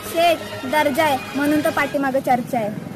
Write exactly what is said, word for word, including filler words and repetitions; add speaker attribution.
Speaker 1: शेठ दर्जा आहे म्हणून तर पाठीमागे चर्चा आहे.